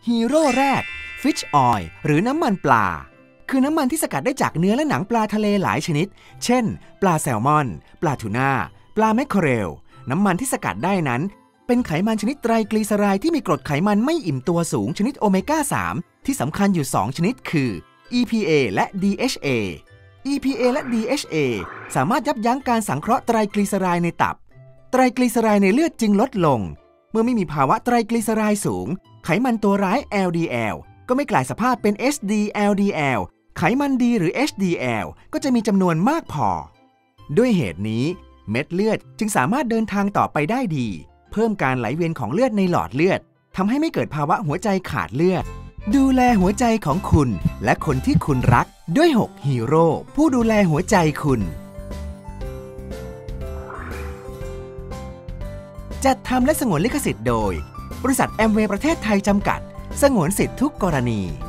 ฮีโร่แรก Fish Oil หรือน้ำมันปลาคือน้ำมันที่สกัดได้จากเนื้อและหนังปลาทะเลหลายชนิดเช่นปลาแซลมอนปลาทูน่าปลาแมคเคอเรลน้ำมันที่สกัดได้นั้นเป็นไขมันชนิดไตรกลีเซอไรด์ที่มีกรดไขมันไม่อิ่มตัวสูงชนิดโอเมก้า 3 ที่สำคัญอยู่2ชนิดคือ EPA และ DHA EPA และ DHA สามารถยับยั้งการสังเคราะห์ไตรกลีเซอไรด์ในตับไตรกลีเซอไรด์ในเลือดจึงลดลงเมื่อไม่มีภาวะไตรกลีเซอไรด์สูงไขมันตัวร้าย LDL ก็ไม่กลายสภาพเป็น HDLDL ไขมันดีหรือ HDL ก็จะมีจำนวนมากพอด้วยเหตุนี้เม็ดเลือดจึงสามารถเดินทางต่อไปได้ดีเพิ่มการไหลเวียนของเลือดในหลอดเลือดทำให้ไม่เกิดภาวะหัวใจขาดเลือดดูแลหัวใจของคุณและคนที่คุณรักด้วย6ฮีโร่ผู้ดูแลหัวใจคุณจัดทำและสงวนลิขสิทธิ์โดยบริษัทแอมเวย์ประเทศไทยจำกัดสงวนสิทธิ์ทุกกรณี